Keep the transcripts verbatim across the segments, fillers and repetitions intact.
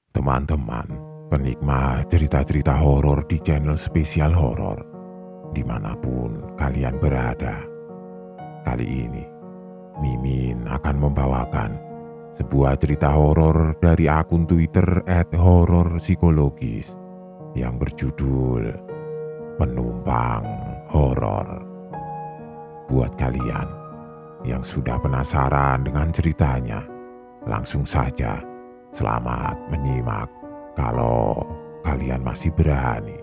Teman-teman, penikmat cerita-cerita horor di channel spesial horor, dimanapun kalian berada. Kali ini, Mimin akan membawakan sebuah cerita horor dari akun Twitter et horor psikologis yang berjudul Penumpang Horor. Buat kalian yang sudah penasaran dengan ceritanya, langsung saja selamat menyimak kalau kalian masih berani.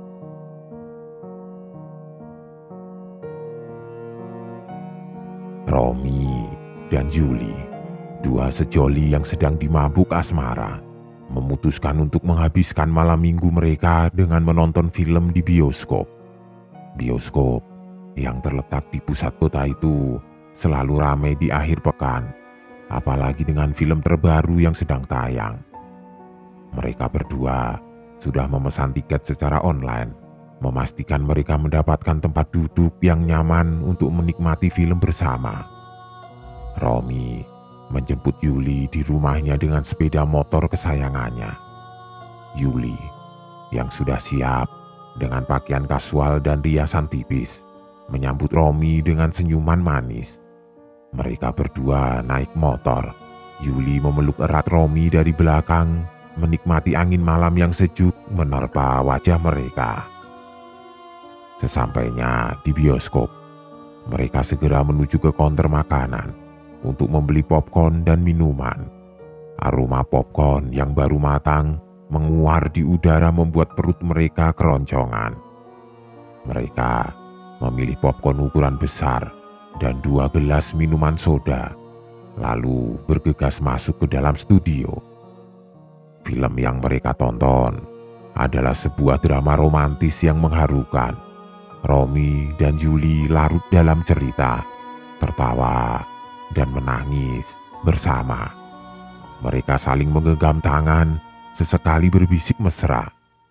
Romi dan Yuli, dua sejoli yang sedang dimabuk asmara, memutuskan untuk menghabiskan malam minggu mereka dengan menonton film di bioskop. Bioskop yang terletak di pusat kota itu selalu ramai di akhir pekan, apalagi dengan film terbaru yang sedang tayang. Mereka berdua sudah memesan tiket secara online, memastikan mereka mendapatkan tempat duduk yang nyaman untuk menikmati film bersama. Romi menjemput Yuli di rumahnya dengan sepeda motor kesayangannya. Yuli yang sudah siap dengan pakaian kasual dan riasan tipis menyambut Romi dengan senyuman manis. Mereka berdua naik motor. Yuli memeluk erat Romi dari belakang, menikmati angin malam yang sejuk menerpa wajah mereka. Sesampainya di bioskop, mereka segera menuju ke counter makanan untuk membeli popcorn dan minuman. Aroma popcorn yang baru matang menguar di udara membuat perut mereka keroncongan. Mereka memilih popcorn ukuran besar dan dua gelas minuman soda, lalu bergegas masuk ke dalam studio. Film yang mereka tonton adalah sebuah drama romantis yang mengharukan. Romi dan Yuli larut dalam cerita, tertawa dan menangis bersama. Mereka saling menggenggam tangan, sesekali berbisik mesra.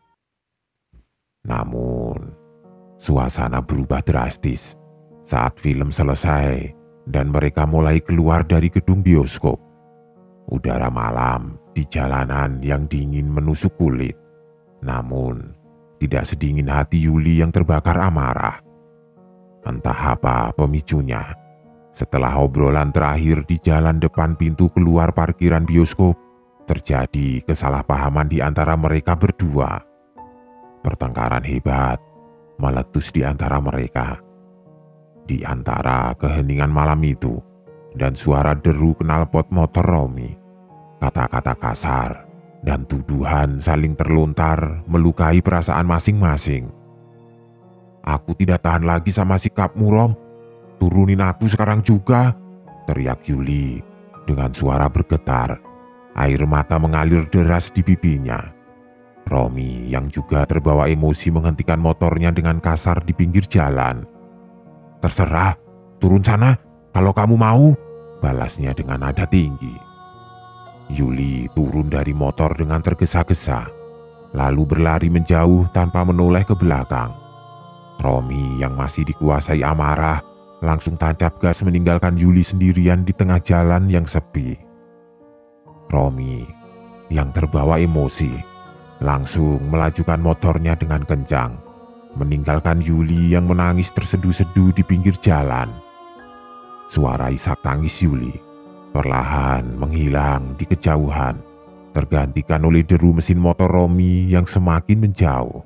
Namun, suasana berubah drastis saat film selesai dan mereka mulai keluar dari gedung bioskop. Udara malam di jalanan yang dingin menusuk kulit, namun tidak sedingin hati Yuli yang terbakar amarah. Entah apa pemicunya, setelah obrolan terakhir di jalan depan pintu keluar parkiran bioskop, terjadi kesalahpahaman di antara mereka berdua. Pertengkaran hebat meletus di antara mereka. Di antara keheningan malam itu dan suara deru knalpot motor Romi, kata-kata kasar dan tuduhan saling terlontar melukai perasaan masing-masing. "Aku tidak tahan lagi sama sikapmu, Rom. Turunin aku sekarang juga," teriak Yuli dengan suara bergetar. Air mata mengalir deras di pipinya. Romi yang juga terbawa emosi menghentikan motornya dengan kasar di pinggir jalan. "Terserah, turun sana kalau kamu mau," balasnya dengan nada tinggi. Yuli turun dari motor dengan tergesa-gesa, lalu berlari menjauh tanpa menoleh ke belakang. Romi yang masih dikuasai amarah langsung tancap gas meninggalkan Yuli sendirian di tengah jalan yang sepi. Romi yang terbawa emosi langsung melajukan motornya dengan kencang, meninggalkan Yuli yang menangis terseduh-seduh di pinggir jalan. Suara isak tangis Yuli perlahan menghilang di kejauhan, tergantikan oleh deru mesin motor Romi yang semakin menjauh.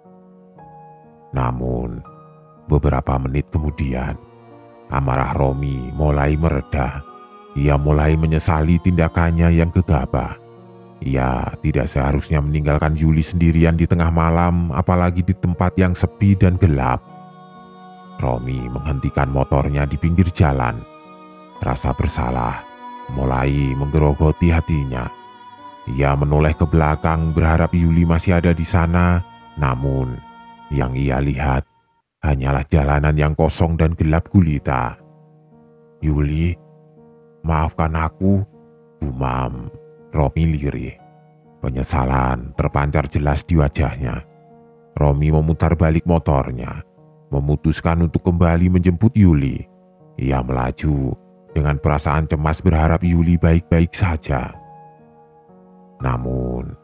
Namun, beberapa menit kemudian, amarah Romi mulai mereda. Ia mulai menyesali tindakannya yang gegabah. Ia tidak seharusnya meninggalkan Yuli sendirian di tengah malam, apalagi di tempat yang sepi dan gelap. Romi menghentikan motornya di pinggir jalan. Rasa bersalah mulai menggerogoti hatinya. Ia menoleh ke belakang berharap Yuli masih ada di sana, namun yang ia lihat hanyalah jalanan yang kosong dan gelap gulita. "Yuli, maafkan aku," gumam Romi lirih. Penyesalan terpancar jelas di wajahnya. Romi memutar balik motornya, memutuskan untuk kembali menjemput Yuli. Ia melaju dengan perasaan cemas berharap Yuli baik-baik saja. Namun,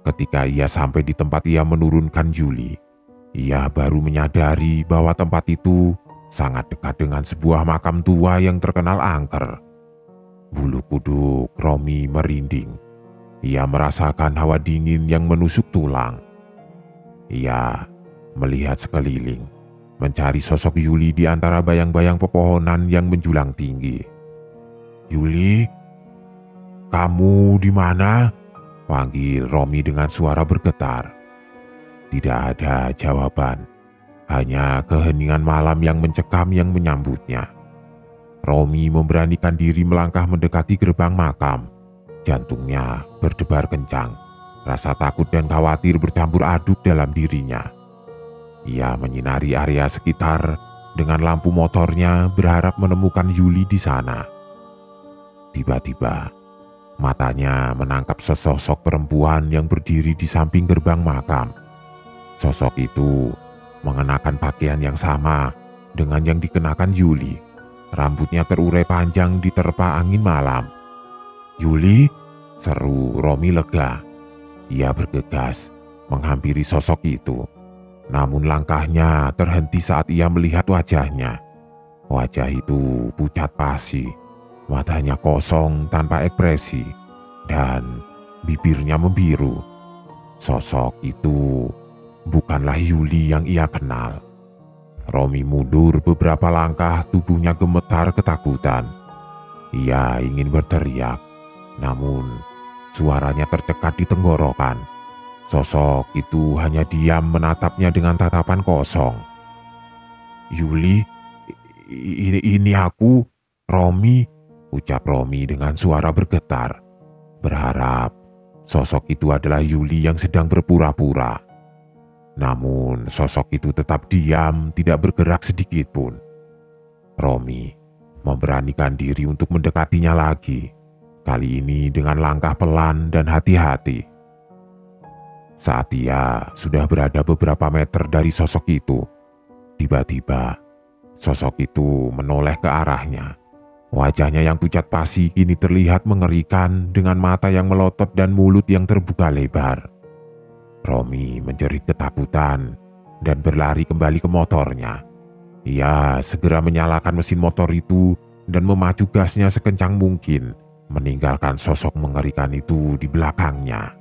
Ketika ia sampai di tempat ia menurunkan Yuli, ia baru menyadari bahwa tempat itu sangat dekat dengan sebuah makam tua yang terkenal angker. Bulu kuduk Romi merinding. Ia merasakan hawa dingin yang menusuk tulang. Ia melihat sekeliling, mencari sosok Yuli di antara bayang-bayang pepohonan yang menjulang tinggi. "Yuli, kamu di mana?" panggil Romi dengan suara bergetar. Tidak ada jawaban, hanya keheningan malam yang mencekam yang menyambutnya. Romi memberanikan diri melangkah mendekati gerbang makam. Jantungnya berdebar kencang, rasa takut dan khawatir bercampur aduk dalam dirinya. Ia menyinari area sekitar dengan lampu motornya, berharap menemukan Yuli di sana. Tiba-tiba, matanya menangkap sesosok perempuan yang berdiri di samping gerbang makam. Sosok itu mengenakan pakaian yang sama dengan yang dikenakan Yuli. Rambutnya terurai panjang diterpa angin malam. "Yuli!" seru Romi lega. Ia bergegas menghampiri sosok itu. Namun langkahnya terhenti saat ia melihat wajahnya. Wajah itu pucat pasi, matanya kosong tanpa ekspresi, dan bibirnya membiru. Sosok itu bukanlah Yuli yang ia kenal. Romi mundur beberapa langkah, tubuhnya gemetar ketakutan. Ia ingin berteriak, namun suaranya tercekat di tenggorokan. Sosok itu hanya diam menatapnya dengan tatapan kosong. "Yuli, ini, ini aku, Romi," ucap Romi dengan suara bergetar, berharap sosok itu adalah Yuli yang sedang berpura-pura. Namun sosok itu tetap diam, tidak bergerak sedikit pun. Romi memberanikan diri untuk mendekatinya lagi, kali ini dengan langkah pelan dan hati-hati. Saat ia sudah berada beberapa meter dari sosok itu, tiba-tiba sosok itu menoleh ke arahnya. Wajahnya yang pucat pasi kini terlihat mengerikan dengan mata yang melotot dan mulut yang terbuka lebar. Romi menjerit ketakutan dan berlari kembali ke motornya. Ia segera menyalakan mesin motor itu dan memacu gasnya sekencang mungkin, meninggalkan sosok mengerikan itu di belakangnya.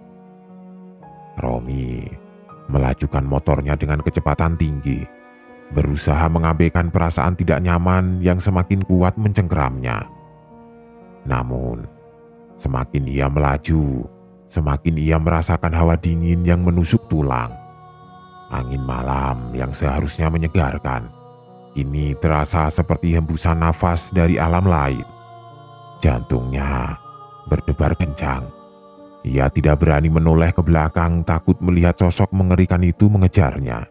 Romi melajukan motornya dengan kecepatan tinggi, berusaha mengabaikan perasaan tidak nyaman yang semakin kuat mencengkeramnya. Namun, semakin ia melaju, semakin ia merasakan hawa dingin yang menusuk tulang. Angin malam yang seharusnya menyegarkan, kini terasa seperti hembusan nafas dari alam lain. Jantungnya berdebar kencang. Ia tidak berani menoleh ke belakang, takut melihat sosok mengerikan itu mengejarnya.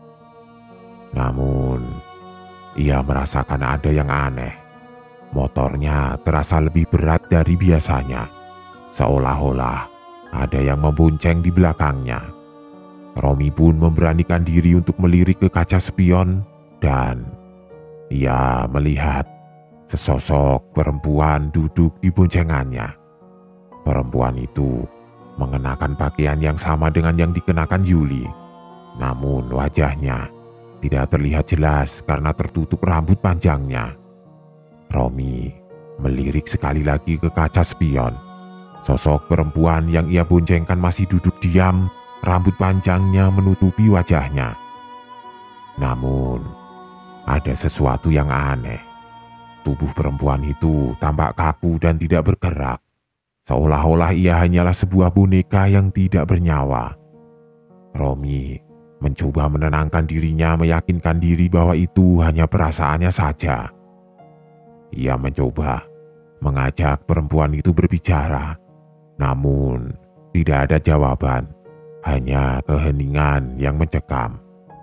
Namun, ia merasakan ada yang aneh. Motornya terasa lebih berat dari biasanya, seolah-olah ada yang membonceng di belakangnya. Romi pun memberanikan diri untuk melirik ke kaca spion dan ia melihat sesosok perempuan duduk di boncengannya. Perempuan itu mengenakan pakaian yang sama dengan yang dikenakan Yuli, namun wajahnya tidak terlihat jelas karena tertutup rambut panjangnya. Romi melirik sekali lagi ke kaca spion. Sosok perempuan yang ia boncengkan masih duduk diam, rambut panjangnya menutupi wajahnya. Namun, ada sesuatu yang aneh. Tubuh perempuan itu tampak kaku dan tidak bergerak, seolah-olah ia hanyalah sebuah boneka yang tidak bernyawa. Romi mencoba menenangkan dirinya, meyakinkan diri bahwa itu hanya perasaannya saja. Ia mencoba mengajak perempuan itu berbicara, namun tidak ada jawaban, hanya keheningan yang mencekam.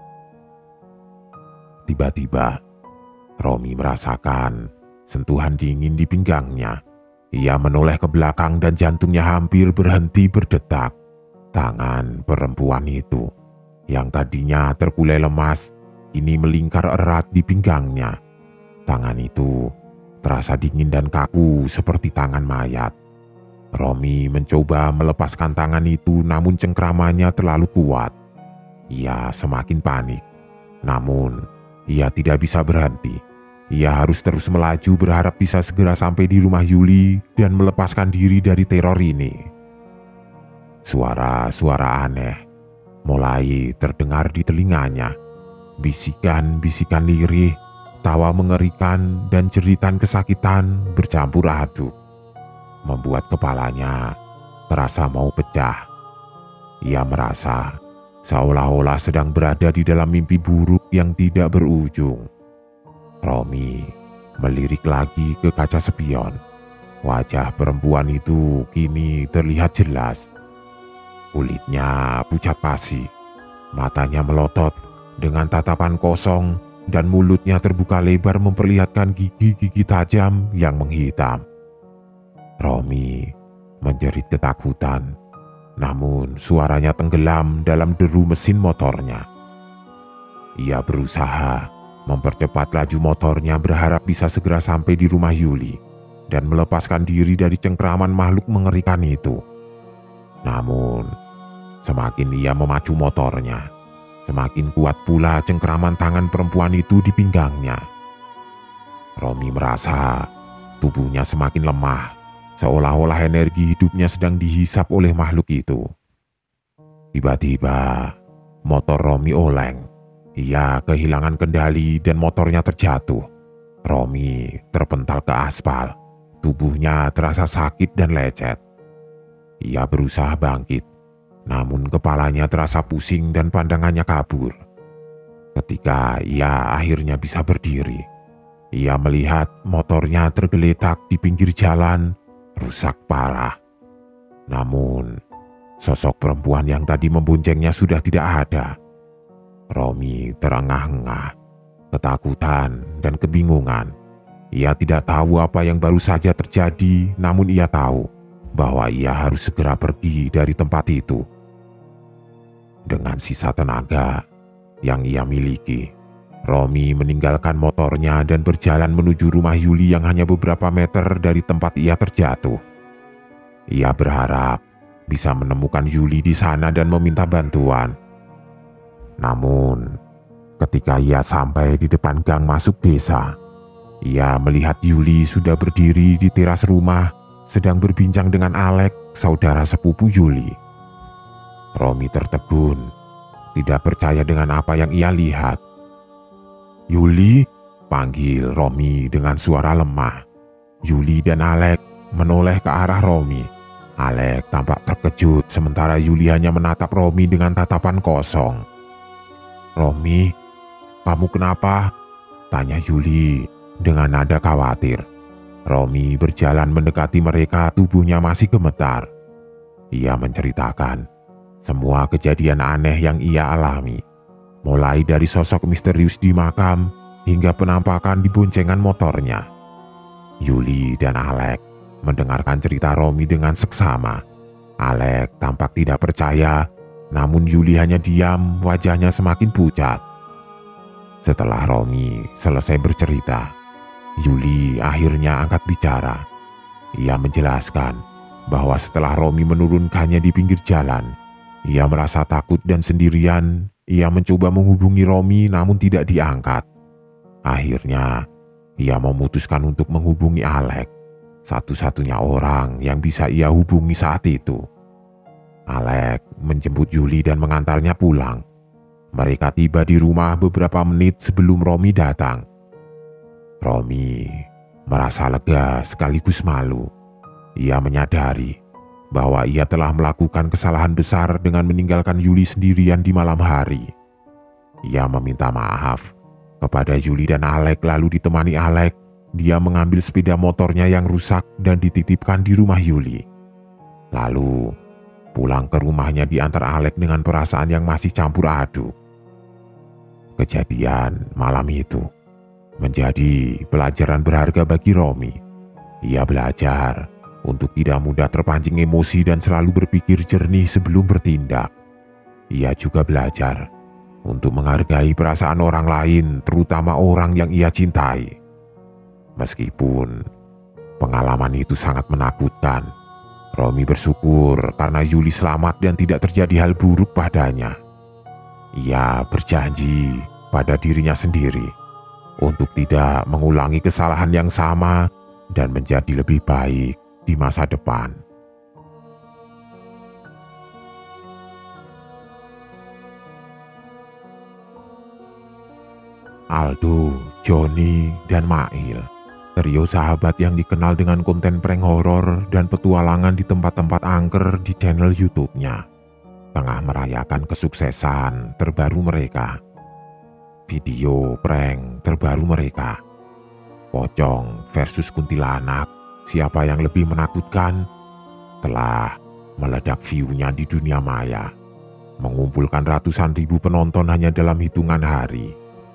Tiba-tiba, Romi merasakan sentuhan dingin di pinggangnya. Ia menoleh ke belakang dan jantungnya hampir berhenti berdetak. Tangan perempuan itu, yang tadinya terkulai lemas, kini melingkar erat di pinggangnya. Tangan itu terasa dingin dan kaku seperti tangan mayat. Romi mencoba melepaskan tangan itu, namun cengkramannya terlalu kuat. Ia semakin panik. Namun, ia tidak bisa berhenti. Ia harus terus melaju berharap bisa segera sampai di rumah Yuli dan melepaskan diri dari teror ini. Suara-suara aneh mulai terdengar di telinganya. Bisikan-bisikan lirih, tawa mengerikan, dan jeritan kesakitan bercampur aduk, membuat kepalanya terasa mau pecah. Ia merasa seolah-olah sedang berada di dalam mimpi buruk yang tidak berujung. Romi melirik lagi ke kaca spion. Wajah perempuan itu kini terlihat jelas. Kulitnya pucat pasi, matanya melotot dengan tatapan kosong, dan mulutnya terbuka lebar memperlihatkan gigi-gigi tajam yang menghitam. Romi menjerit ketakutan, namun suaranya tenggelam dalam deru mesin motornya. Ia berusaha mempercepat laju motornya berharap bisa segera sampai di rumah Yuli dan melepaskan diri dari cengkraman makhluk mengerikan itu. Namun, semakin ia memacu motornya, semakin kuat pula cengkraman tangan perempuan itu di pinggangnya. Romi merasa tubuhnya semakin lemah, seolah-olah energi hidupnya sedang dihisap oleh makhluk itu. Tiba-tiba, motor Romi oleng. Ia kehilangan kendali dan motornya terjatuh. Romi terpental ke aspal. Tubuhnya terasa sakit dan lecet. Ia berusaha bangkit, namun kepalanya terasa pusing dan pandangannya kabur. Ketika ia akhirnya bisa berdiri, ia melihat motornya tergeletak di pinggir jalan, rusak parah. Namun, sosok perempuan yang tadi memboncengnya sudah tidak ada. Romi terengah-engah, ketakutan dan kebingungan. Ia tidak tahu apa yang baru saja terjadi, namun ia tahu bahwa ia harus segera pergi dari tempat itu. Dengan sisa tenaga yang ia miliki, Romi meninggalkan motornya dan berjalan menuju rumah Yuli yang hanya beberapa meter dari tempat ia terjatuh. Ia berharap bisa menemukan Yuli di sana dan meminta bantuan. Namun, ketika ia sampai di depan gang masuk desa, ia melihat Yuli sudah berdiri di teras rumah sedang berbincang dengan Alek, saudara sepupu Yuli. Romi tertegun, tidak percaya dengan apa yang ia lihat. "Yuli?" panggil Romi dengan suara lemah. Yuli dan Alek menoleh ke arah Romi. Alek tampak terkejut sementara Yuli hanya menatap Romi dengan tatapan kosong. "Romi, kamu kenapa?" tanya Yuli dengan nada khawatir. Romi berjalan mendekati mereka, tubuhnya masih gemetar. Ia menceritakan semua kejadian aneh yang ia alami, mulai dari sosok misterius di makam hingga penampakan di boncengan motornya. Yuli dan Alek mendengarkan cerita Romi dengan seksama. Alek tampak tidak percaya, namun Yuli hanya diam, wajahnya semakin pucat. Setelah Romi selesai bercerita, Yuli akhirnya angkat bicara. Ia menjelaskan bahwa setelah Romi menurunkannya di pinggir jalan, ia merasa takut dan sendirian. Ia mencoba menghubungi Romi namun tidak diangkat. Akhirnya, ia memutuskan untuk menghubungi Alek, satu-satunya orang yang bisa ia hubungi saat itu. Alek menjemput Yuli dan mengantarnya pulang. Mereka tiba di rumah beberapa menit sebelum Romi datang. Romi merasa lega sekaligus malu. Ia menyadari bahwa ia telah melakukan kesalahan besar dengan meninggalkan Yuli sendirian di malam hari. Ia meminta maaf kepada Yuli dan Alek, lalu ditemani Alek, dia mengambil sepeda motornya yang rusak dan dititipkan di rumah Yuli. Lalu pulang ke rumahnya diantar Alek dengan perasaan yang masih campur aduk. Kejadian malam itu menjadi pelajaran berharga bagi Romi. Ia belajar untuk tidak mudah terpancing emosi dan selalu berpikir jernih sebelum bertindak. Ia juga belajar untuk menghargai perasaan orang lain, terutama orang yang ia cintai. Meskipun pengalaman itu sangat menakutkan, Romi bersyukur karena Yuli selamat dan tidak terjadi hal buruk padanya. Ia berjanji pada dirinya sendiri untuk tidak mengulangi kesalahan yang sama dan menjadi lebih baik di masa depan. Aldo, Joni, dan Mail, trio sahabat yang dikenal dengan konten prank horor dan petualangan di tempat-tempat angker di channel YouTube-nya, tengah merayakan kesuksesan terbaru mereka. Video prank terbaru mereka, Pocong versus Kuntilanak, siapa yang lebih menakutkan, telah meledak view-nya di dunia maya, mengumpulkan ratusan ribu penonton hanya dalam hitungan hari.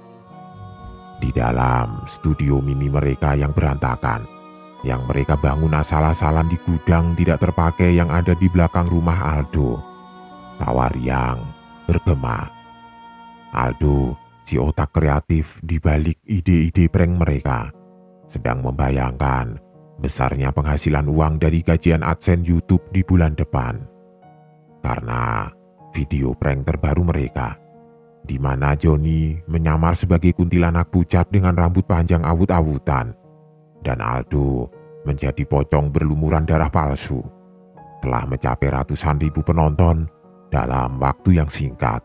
Di dalam studio mini mereka yang berantakan, yang mereka bangun asal-asalan di gudang tidak terpakai yang ada di belakang rumah Aldo, tawa riang bergema. Aldo, si otak kreatif di balik ide-ide prank mereka, sedang membayangkan besarnya penghasilan uang dari gajian AdSense YouTube di bulan depan. Karena video prank terbaru mereka, di mana Joni menyamar sebagai kuntilanak pucat dengan rambut panjang awut-awutan, dan Aldo menjadi pocong berlumuran darah palsu, telah mencapai ratusan ribu penonton dalam waktu yang singkat.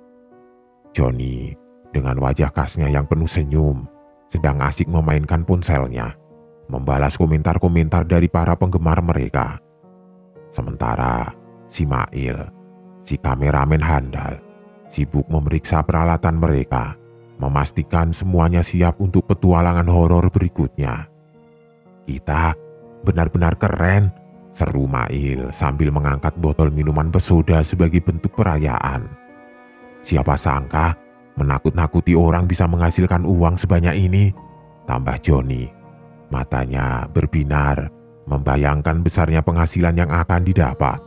Joni dengan wajah khasnya yang penuh senyum sedang asik memainkan ponselnya, membalas komentar-komentar dari para penggemar mereka. Sementara si Mail, si kameramen handal, sibuk memeriksa peralatan mereka, memastikan semuanya siap untuk petualangan horor berikutnya. "Kita benar-benar keren," seru Mail sambil mengangkat botol minuman bersoda sebagai bentuk perayaan. "Siapa sangka menakut-nakuti orang bisa menghasilkan uang sebanyak ini," tambah Joni. Matanya berbinar, membayangkan besarnya penghasilan yang akan didapat.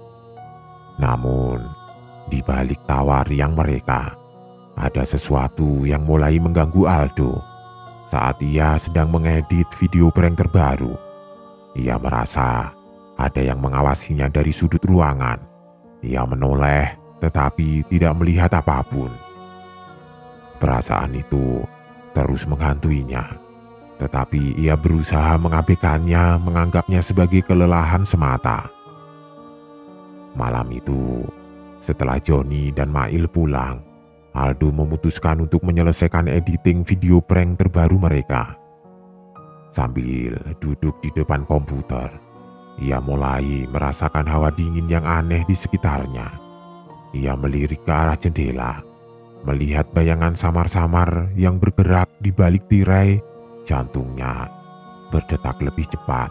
Namun, di balik tawa riang mereka, ada sesuatu yang mulai mengganggu Aldo. Saat ia sedang mengedit video prank terbaru, ia merasa ada yang mengawasinya dari sudut ruangan. Ia menoleh tetapi tidak melihat apapun. Perasaan itu terus menghantuinya, tetapi ia berusaha mengabaikannya, menganggapnya sebagai kelelahan semata. Malam itu, setelah Joni dan Mail pulang, Aldo memutuskan untuk menyelesaikan editing video prank terbaru mereka. Sambil duduk di depan komputer, ia mulai merasakan hawa dingin yang aneh di sekitarnya. Ia melirik ke arah jendela, melihat bayangan samar-samar yang bergerak di balik tirai. Jantungnya berdetak lebih cepat.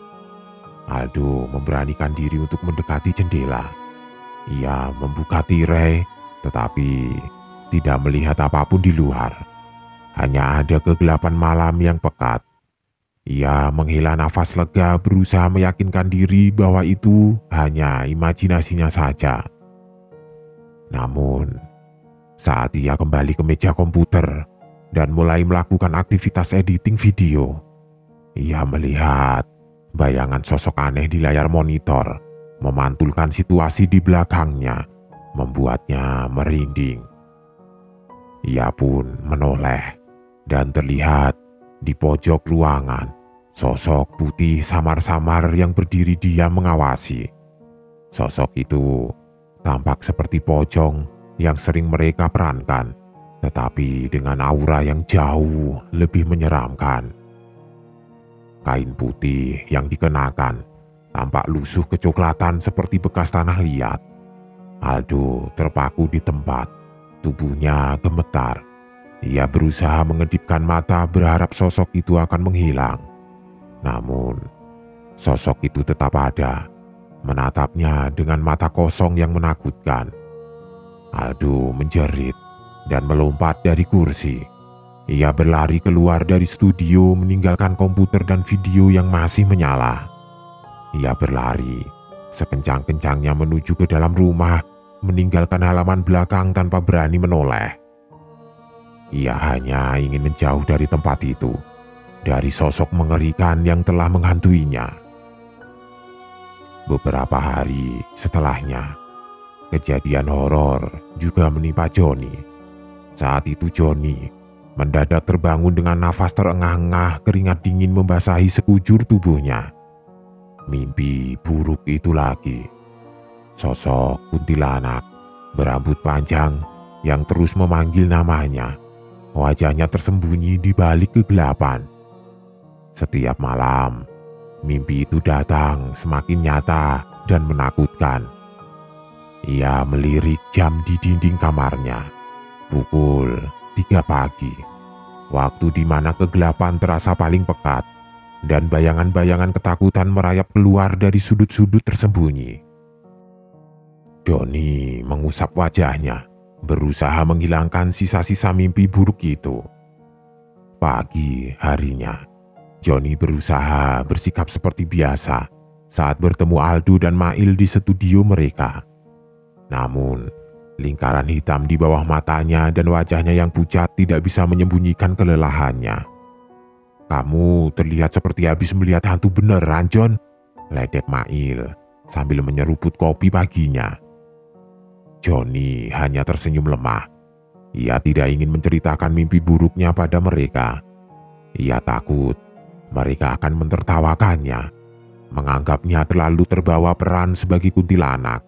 Aldo memberanikan diri untuk mendekati jendela. Ia membuka tirai, tetapi tidak melihat apapun di luar. Hanya ada kegelapan malam yang pekat. Ia menghela nafas lega, berusaha meyakinkan diri bahwa itu hanya imajinasinya saja. Namun, saat ia kembali ke meja komputer dan mulai melakukan aktivitas editing video, ia melihat bayangan sosok aneh di layar monitor memantulkan situasi di belakangnya, membuatnya merinding. Ia pun menoleh dan terlihat di pojok ruangan sosok putih samar-samar yang berdiri diam mengawasi. Sosok itu tampak seperti pocong yang sering mereka perankan, tetapi dengan aura yang jauh lebih menyeramkan. Kain putih yang dikenakan tampak lusuh kecoklatan seperti bekas tanah liat. Aldo terpaku di tempat, tubuhnya gemetar. Ia berusaha mengedipkan mata berharap sosok itu akan menghilang. Namun, sosok itu tetap ada, menatapnya dengan mata kosong yang menakutkan. Aldo menjerit dan melompat dari kursi. Ia berlari keluar dari studio, meninggalkan komputer dan video yang masih menyala. Ia berlari sekencang-kencangnya menuju ke dalam rumah, meninggalkan halaman belakang tanpa berani menoleh. Ia hanya ingin menjauh dari tempat itu, dari sosok mengerikan yang telah menghantuinya. Beberapa hari setelahnya, kejadian horor juga menimpa Johnny. Saat itu Johnny mendadak terbangun dengan nafas terengah-engah, keringat dingin membasahi sekujur tubuhnya. Mimpi buruk itu lagi. Sosok kuntilanak berambut panjang yang terus memanggil namanya. Wajahnya tersembunyi di balik kegelapan. Setiap malam, mimpi itu datang semakin nyata dan menakutkan. Ia melirik jam di dinding kamarnya. Pukul tiga pagi. Waktu di mana kegelapan terasa paling pekat dan bayangan-bayangan ketakutan merayap keluar dari sudut-sudut tersembunyi. Johnny mengusap wajahnya, berusaha menghilangkan sisa-sisa mimpi buruk itu. Pagi harinya, Johnny berusaha bersikap seperti biasa saat bertemu Aldo dan Mail di studio mereka. Namun, lingkaran hitam di bawah matanya dan wajahnya yang pucat tidak bisa menyembunyikan kelelahannya. "Kamu terlihat seperti habis melihat hantu beneran, John," ledek Mail sambil menyeruput kopi paginya. Johnny hanya tersenyum lemah. Ia tidak ingin menceritakan mimpi buruknya pada mereka. Ia takut mereka akan mentertawakannya, menganggapnya terlalu terbawa peran sebagai kuntilanak.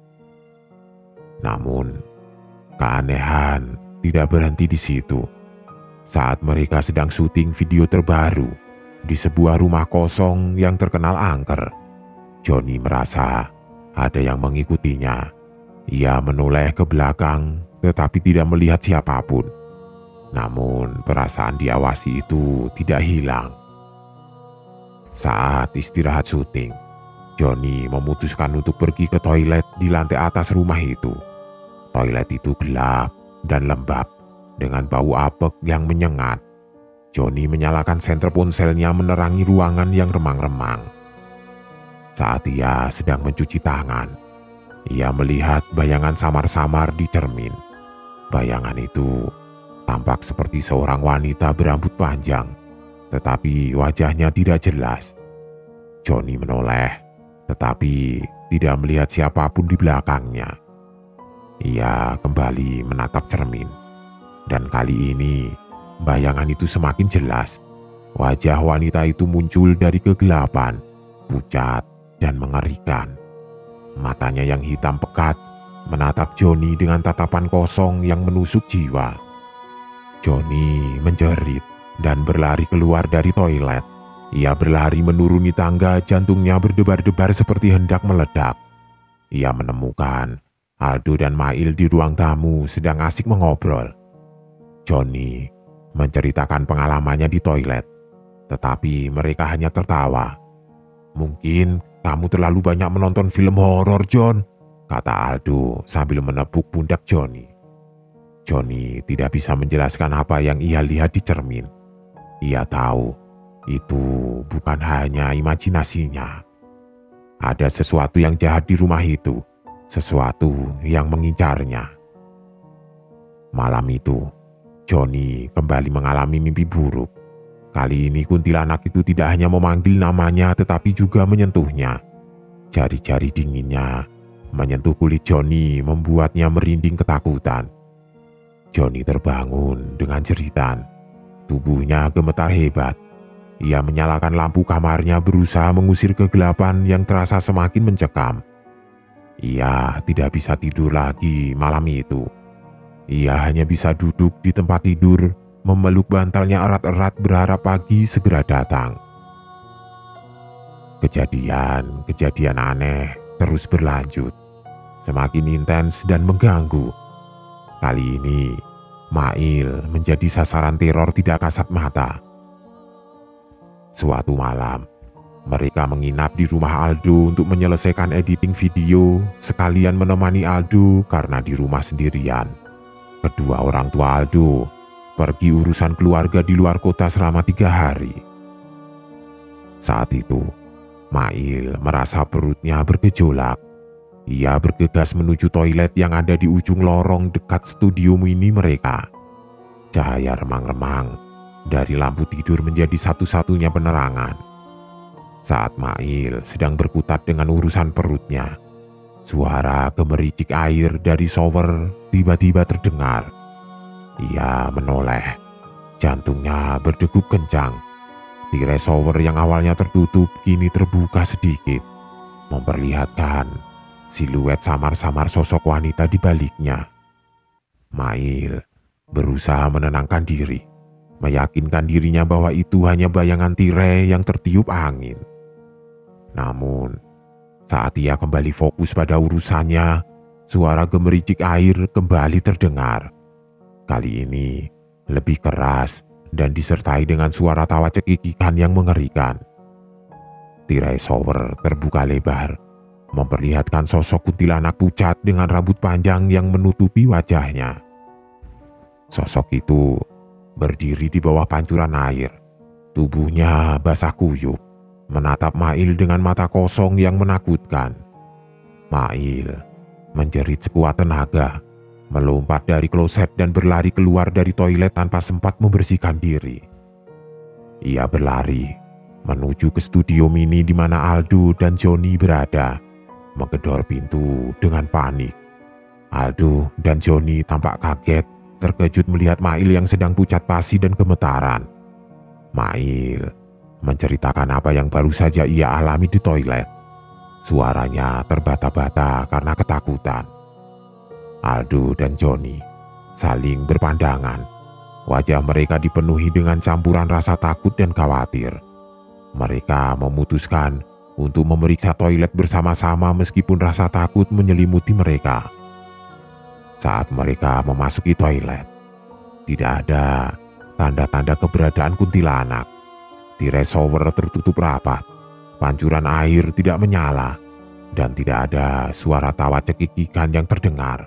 Namun, keanehan tidak berhenti di situ. Saat mereka sedang syuting video terbaru di sebuah rumah kosong yang terkenal angker, Johnny merasa ada yang mengikutinya. Ia menoleh ke belakang tetapi tidak melihat siapapun. Namun, perasaan diawasi itu tidak hilang. Saat istirahat syuting, Johnny memutuskan untuk pergi ke toilet di lantai atas rumah itu. Toilet itu gelap dan lembab dengan bau apek yang menyengat. Johnny menyalakan senter ponselnya menerangi ruangan yang remang-remang. Saat ia sedang mencuci tangan, ia melihat bayangan samar-samar di cermin. Bayangan itu tampak seperti seorang wanita berambut panjang, tetapi wajahnya tidak jelas. Johnny menoleh, tetapi tidak melihat siapapun di belakangnya. Ia kembali menatap cermin, dan kali ini bayangan itu semakin jelas. Wajah wanita itu muncul dari kegelapan, pucat dan mengerikan. Matanya yang hitam pekat menatap Johnny dengan tatapan kosong yang menusuk jiwa. Johnny menjerit dan berlari keluar dari toilet. Ia berlari menuruni tangga, jantungnya berdebar-debar seperti hendak meledak. Ia menemukan Aldo dan Mail di ruang tamu sedang asik mengobrol. Johnny menceritakan pengalamannya di toilet, tetapi mereka hanya tertawa. "Mungkin kamu terlalu banyak menonton film horor, John," kata Aldo sambil menepuk pundak Johnny. Johnny tidak bisa menjelaskan apa yang ia lihat di cermin. Ia tahu itu bukan hanya imajinasinya. Ada sesuatu yang jahat di rumah itu, sesuatu yang mengincarnya. Malam itu, Johnny kembali mengalami mimpi buruk. Kali ini kuntilanak itu tidak hanya memanggil namanya tetapi juga menyentuhnya. Jari-jari dinginnya menyentuh kulit Johnny membuatnya merinding ketakutan. Johnny terbangun dengan jeritan. Tubuhnya gemetar hebat. Ia menyalakan lampu kamarnya berusaha mengusir kegelapan yang terasa semakin mencekam. Ia tidak bisa tidur lagi malam itu. Ia hanya bisa duduk di tempat tidur, memeluk bantalnya erat-erat berharap pagi segera datang. Kejadian-kejadian aneh terus berlanjut, semakin intens dan mengganggu. Kali ini, Mail menjadi sasaran teror tidak kasat mata. Suatu malam, mereka menginap di rumah Aldo untuk menyelesaikan editing video, sekalian menemani Aldo karena di rumah sendirian. Kedua orang tua Aldo pergi urusan keluarga di luar kota selama tiga hari. Saat itu, Mail merasa perutnya bergejolak. Ia bergegas menuju toilet yang ada di ujung lorong dekat studio mini mereka. Cahaya remang-remang dari lampu tidur menjadi satu-satunya penerangan. Saat Mail sedang berkutat dengan urusan perutnya, suara gemericik air dari shower tiba-tiba terdengar. Ia menoleh, jantungnya berdegup kencang. Tirai shower yang awalnya tertutup kini terbuka sedikit, memperlihatkan siluet samar-samar sosok wanita di baliknya. Mail berusaha menenangkan diri, meyakinkan dirinya bahwa itu hanya bayangan tirai yang tertiup angin. Namun, saat ia kembali fokus pada urusannya, suara gemericik air kembali terdengar. Kali ini lebih keras dan disertai dengan suara tawa cekikikan yang mengerikan. Tirai shower terbuka lebar, memperlihatkan sosok kuntilanak pucat dengan rambut panjang yang menutupi wajahnya. Sosok itu berdiri di bawah pancuran air, tubuhnya basah kuyup, menatap Mail dengan mata kosong yang menakutkan. Mail menjerit sekuat tenaga, melompat dari kloset dan berlari keluar dari toilet tanpa sempat membersihkan diri. Ia berlari menuju ke studio mini di mana Aldo dan Johnny berada, menggedor pintu dengan panik. Aldo dan Johnny tampak kaget, terkejut melihat Mail yang sedang pucat pasi dan gemetaran. Mail menceritakan apa yang baru saja ia alami di toilet. Suaranya terbata-bata karena ketakutan. Aldo dan Johnny saling berpandangan. Wajah mereka dipenuhi dengan campuran rasa takut dan khawatir. Mereka memutuskan untuk memeriksa toilet bersama-sama meskipun rasa takut menyelimuti mereka. Saat mereka memasuki toilet, tidak ada tanda-tanda keberadaan kuntilanak. Tirai shower tertutup rapat, pancuran air tidak menyala, dan tidak ada suara tawa cekikikan yang terdengar.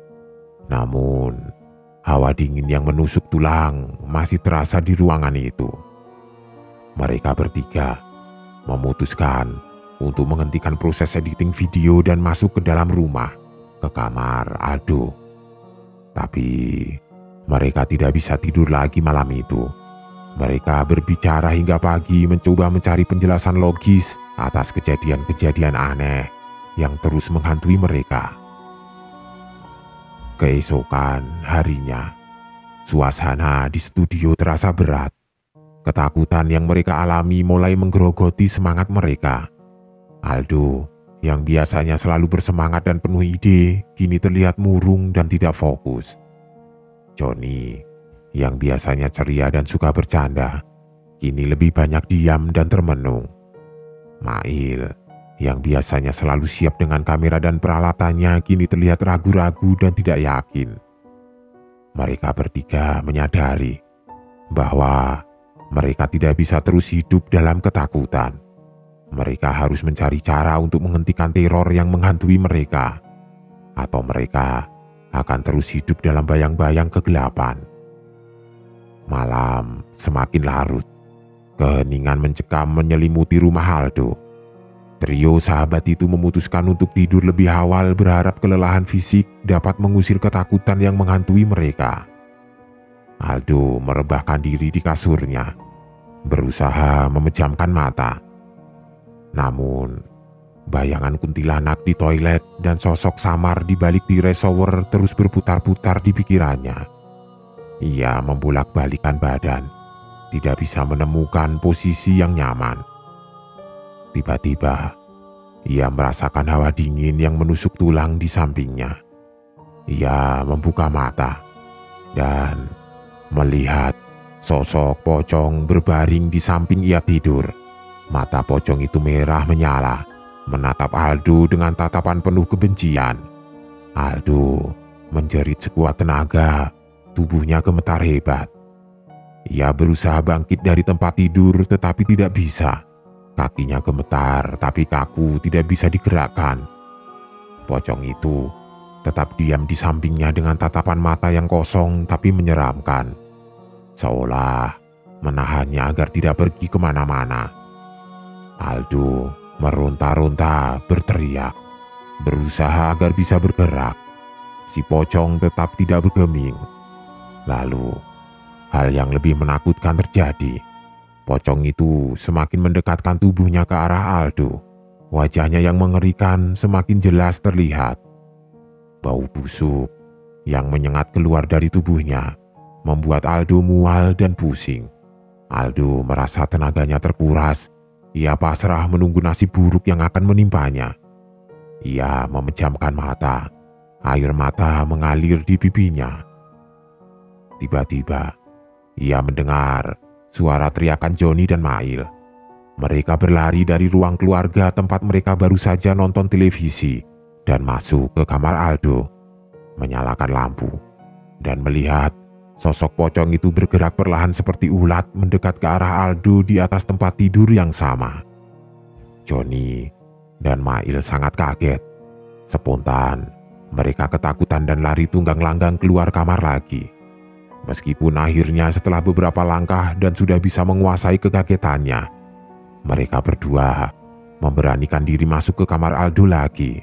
Namun, hawa dingin yang menusuk tulang masih terasa di ruangan itu. Mereka bertiga memutuskan untuk menghentikan proses editing video dan masuk ke dalam rumah, ke kamar Aldo. Tapi mereka tidak bisa tidur lagi malam itu. Mereka berbicara hingga pagi mencoba mencari penjelasan logis atas kejadian-kejadian aneh yang terus menghantui mereka. Keesokan harinya, suasana di studio terasa berat. Ketakutan yang mereka alami mulai menggerogoti semangat mereka. Aldo, yang biasanya selalu bersemangat dan penuh ide, kini terlihat murung dan tidak fokus. Johnny, yang biasanya ceria dan suka bercanda, kini lebih banyak diam dan termenung. Mail, yang biasanya selalu siap dengan kamera dan peralatannya, kini terlihat ragu-ragu dan tidak yakin. Mereka bertiga menyadari bahwa mereka tidak bisa terus hidup dalam ketakutan. Mereka harus mencari cara untuk menghentikan teror yang menghantui mereka, atau mereka akan terus hidup dalam bayang-bayang kegelapan. Malam semakin larut. Keheningan mencekam menyelimuti rumah Aldo. Trio sahabat itu memutuskan untuk tidur lebih awal, berharap kelelahan fisik dapat mengusir ketakutan yang menghantui mereka. Aldo merebahkan diri di kasurnya, berusaha memejamkan mata. Namun, bayangan kuntilanak di toilet dan sosok samar di balik tirai shower terus berputar-putar di pikirannya. Ia membolak-balikan badan, tidak bisa menemukan posisi yang nyaman. Tiba-tiba, ia merasakan hawa dingin yang menusuk tulang di sampingnya. Ia membuka mata dan melihat sosok pocong berbaring di samping ia tidur. Mata pocong itu merah menyala, menatap Aldo dengan tatapan penuh kebencian. Aldo menjerit sekuat tenaga, tubuhnya gemetar hebat. Ia berusaha bangkit dari tempat tidur tetapi tidak bisa. Kakinya gemetar tapi kaku, tidak bisa digerakkan. Pocong itu tetap diam di sampingnya dengan tatapan mata yang kosong tapi menyeramkan, seolah menahannya agar tidak pergi kemana-mana. Aldo meronta-ronta berteriak, berusaha agar bisa bergerak. Si pocong tetap tidak bergeming. Lalu, hal yang lebih menakutkan terjadi. Pocong itu semakin mendekatkan tubuhnya ke arah Aldo. Wajahnya yang mengerikan semakin jelas terlihat. Bau busuk yang menyengat keluar dari tubuhnya membuat Aldo mual dan pusing. Aldo merasa tenaganya terkuras. Ia pasrah menunggu nasib buruk yang akan menimpanya. Ia memejamkan mata. Air mata mengalir di pipinya. Tiba-tiba, ia mendengar suara teriakan Joni dan Mail. Mereka berlari dari ruang keluarga tempat mereka baru saja nonton televisi dan masuk ke kamar Aldo, menyalakan lampu, dan melihat sosok pocong itu bergerak perlahan seperti ulat mendekat ke arah Aldo di atas tempat tidur yang sama. Joni dan Mail sangat kaget. Spontan, mereka ketakutan dan lari tunggang langgang keluar kamar lagi. Meskipun akhirnya setelah beberapa langkah dan sudah bisa menguasai kekagetannya, mereka berdua memberanikan diri masuk ke kamar Aldo lagi.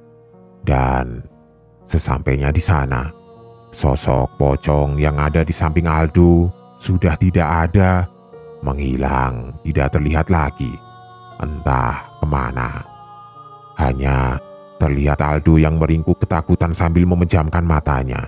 Dan sesampainya di sana, sosok pocong yang ada di samping Aldo sudah tidak ada, menghilang, tidak terlihat lagi, entah kemana. Hanya terlihat Aldo yang meringkuk ketakutan sambil memejamkan matanya.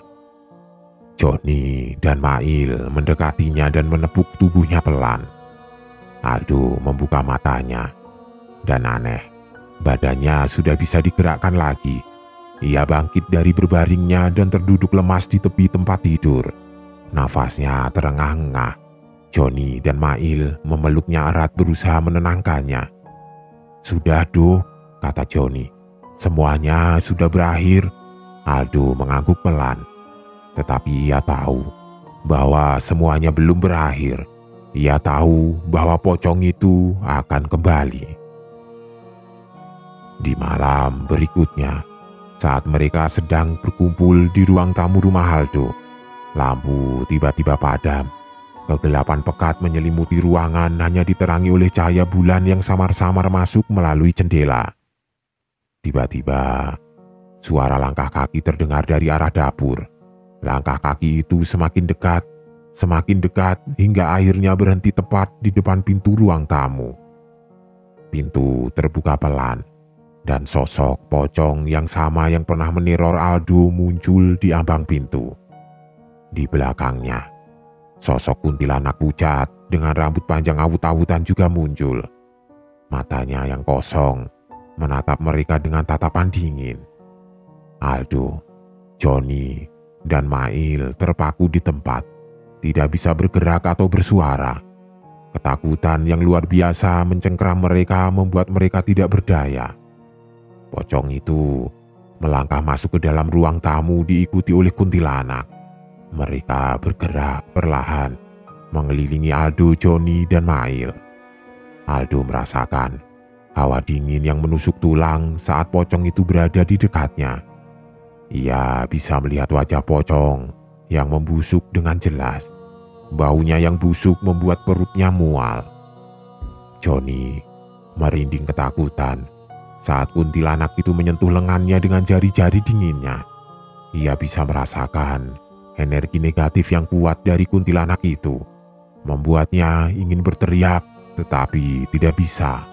Joni dan Mail mendekatinya dan menepuk tubuhnya pelan. Aldo membuka matanya, dan aneh, badannya sudah bisa digerakkan lagi. Ia bangkit dari berbaringnya dan terduduk lemas di tepi tempat tidur. Nafasnya terengah-engah. Joni dan Mail memeluknya erat berusaha menenangkannya. "Sudah, Do," kata Joni. "Semuanya sudah berakhir." Aldo mengangguk pelan. Tetapi ia tahu bahwa semuanya belum berakhir. Ia tahu bahwa pocong itu akan kembali. Di malam berikutnya, saat mereka sedang berkumpul di ruang tamu rumah Aldo, lampu tiba-tiba padam. Kegelapan pekat menyelimuti ruangan, hanya diterangi oleh cahaya bulan yang samar-samar masuk melalui jendela. Tiba-tiba, suara langkah kaki terdengar dari arah dapur. Langkah kaki itu semakin dekat, semakin dekat hingga akhirnya berhenti tepat di depan pintu ruang tamu. Pintu terbuka pelan, dan sosok pocong yang sama yang pernah meneror Aldo muncul di ambang pintu. Di belakangnya, sosok kuntilanak pucat dengan rambut panjang awut-awutan juga muncul. Matanya yang kosong menatap mereka dengan tatapan dingin. Aldo, Joni, dan Mail terpaku di tempat, tidak bisa bergerak atau bersuara. Ketakutan yang luar biasa mencengkeram mereka membuat mereka tidak berdaya. Pocong itu melangkah masuk ke dalam ruang tamu diikuti oleh kuntilanak. Mereka bergerak perlahan, mengelilingi Aldo, Joni, dan Mail. Aldo merasakan hawa dingin yang menusuk tulang saat pocong itu berada di dekatnya. Ia bisa melihat wajah pocong yang membusuk dengan jelas. Baunya yang busuk membuat perutnya mual. Joni merinding ketakutan saat kuntilanak itu menyentuh lengannya dengan jari-jari dinginnya. Ia bisa merasakan energi negatif yang kuat dari kuntilanak itu, membuatnya ingin berteriak tetapi tidak bisa.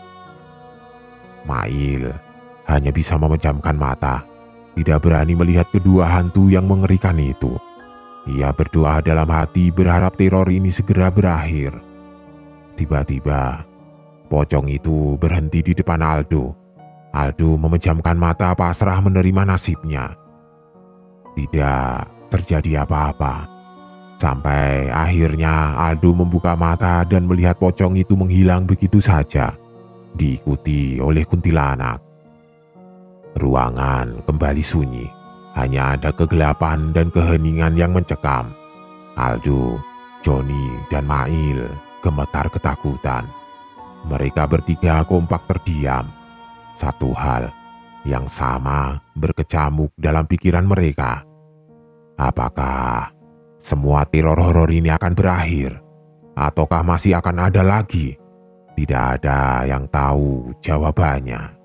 Mail hanya bisa memejamkan mata, tidak berani melihat kedua hantu yang mengerikan itu. Ia berdoa dalam hati berharap teror ini segera berakhir. Tiba-tiba, pocong itu berhenti di depan Aldo. Aldo memejamkan mata pasrah menerima nasibnya. Tidak terjadi apa-apa. Sampai akhirnya Aldo membuka mata dan melihat pocong itu menghilang begitu saja, diikuti oleh kuntilanak. Ruangan kembali sunyi. Hanya ada kegelapan dan keheningan yang mencekam. Aldo, Joni, dan Mail gemetar ketakutan. Mereka bertiga kompak terdiam. Satu hal yang sama berkecamuk dalam pikiran mereka. Apakah semua teror horor ini akan berakhir? Ataukah masih akan ada lagi? Tidak ada yang tahu jawabannya.